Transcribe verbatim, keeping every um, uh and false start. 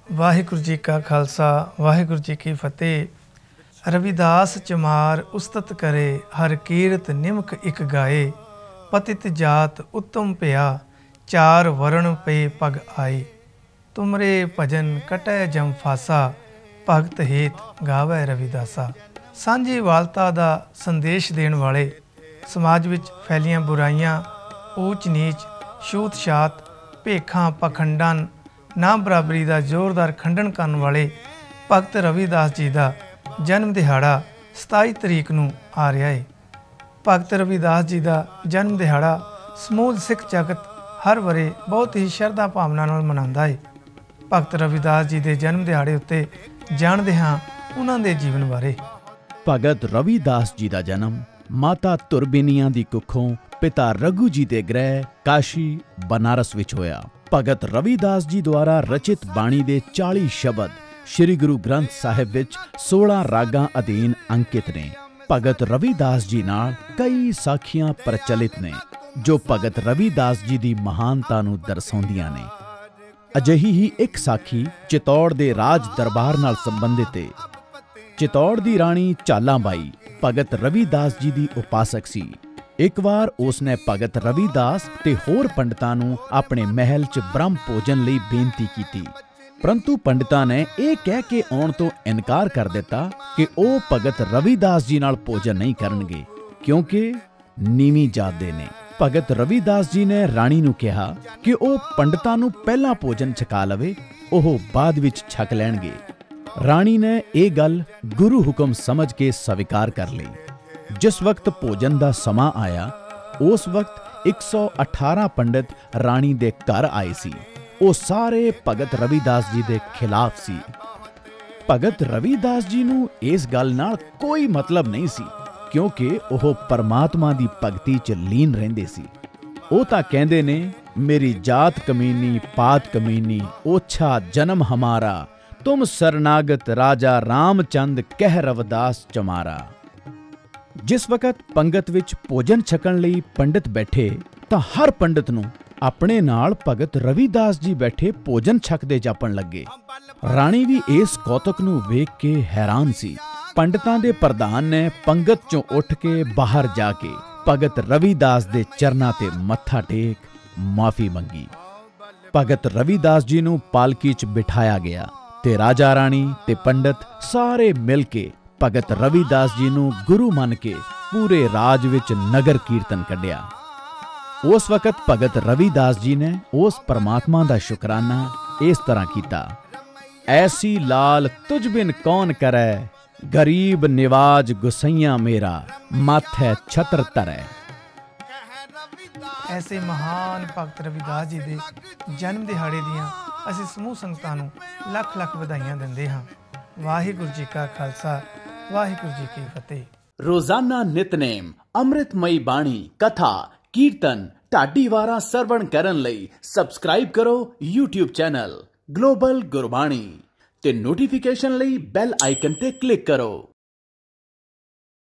वाहिगुरू जी का खालसा वाहिगुरू जी की फतेह। रविदास चमार उस्तत करे हर कीरत निमक इक गाए। पतित जात उत्तम पिया चार वरण पे पग आए। तुमरे भजन कटै जम फासा भगत हेत गावै रविदासा। सांझी वालता दा संदेश देण वाले समाज विच फैलियां बुराइयां ऊच नीच छूत छात भेखां पखंडां ना बराबरी का जोरदार खंडन करन वाले भगत रविदास जी का जन्म दिहाड़ा सताई तरीक नूं आ रहा है। भगत रविदास जी का जन्म दिहाड़ा समूल सिख जगत हर वरे बहुत ही शरधा भावना नाल मनांदा है। भगत रविदास जी के जन्म दिहाड़े उत्ते जाणदे हां उन्हां दे जीवन बारे। भगत रविदास जी का जन्म माता तुरबिनिया दी कुखों पिता रघु जी के गृह काशी बनारस विच होया। भगत रविदास जी द्वारा रचित बाणी दे चाली शब्द श्री गुरु ग्रंथ साहिब विच सोलह रागां अधीन अंकित ने। भगत रविदास जी नाल कई साखियां प्रचलित ने जो भगत रविदास जी दी महानता नूं दर्शाउंदियां ने। अजिही ही एक साखी चित्तौड़ दे राज दरबार नाल संबंधित है। चित्तौड़ दी राणी झालाबाई भगत रविदास जी दी उपासक सी। एक बार उसने भगत रविदास ते होर पंडितां नूं अपने महल च ब्रह्म भोजन लई बेनती की, परंतु पंडितां ने यह कह के आउण तो इनकार कर दिता कि वह भगत रविदास जी नाल भोजन नहीं करनगे क्योंकि नीवी जात दे ने। भगत रविदास जी ने राणी नूं कहा कि वह पंडितां नूं पहला भोजन छका लवे, ओह बाद विच छक लैणगे। राणी ने यह गल गुरु हुक्म समझ के स्वीकार कर ली। जिस वक्त भोजन का समा आया उस वक्त एक सौ अठारह पंडित राणी दे घर आए सी। वो सारे भगत रविदास जी दे खिलाफ सी। भगत रविदास जी नूं इस गल नाल कोई मतलब नहीं सी क्योंकि वह परमात्मा दी भगती च लीन रहिंदे सी। वो तां कहंदे ने मेरी जात कमीनी पात कमीनी ओछा जन्म हमारा तुम शरणागत राजा रामचंद कह रविदास चमारा। जिस वक्त पंगत विच भोजन छकण लई पंडित बैठे तां हर पंडित नूं अपने नाल भगत रविदास जी बैठे भोजन छकदे जापण लगे। राणी भी इस कौतुक नूं वेख के हैरान सी। पंडितां दे प्रधान ने पंगत चों उठ के बाहर जाके भगत रविदास दे चरनां ते मत्था टेक माफी मंगी। भगत रविदास जी नूं पालकी च बिठाया गया ते राजा राणी ते पंडित सारे मिल के भगत रविदास जी नूं गुरु मन के पूरे राज विच नगर कीर्तन कढ़िया। उस वक्त भगत रविदास जी ने उस परमात्मा दा शुकराना इस तरह कीता। ऐसी लाल तुझ बिन कौन करे गरीब निवाज गुसैया मेरा माथे छत्र तरै। ऐसे महान भगत रविदास जी दे जन्म दिहाड़े दियां असीं समूह संगतां नूं लख लख वधाइयां दिंदे हां। वाहिगुरू जी का खालसा वाहिगुरू जी की फतेह। रोजाना नितनेम अमृतमयी बाणी कथा कीर्तन ढाडी वारा सरवण करन लई सबसक्राइब करो यूट्यूब चैनल ग्लोबल गुरबाणी ते नोटिफिकेशन लई बैल आइकन ते क्लिक करो।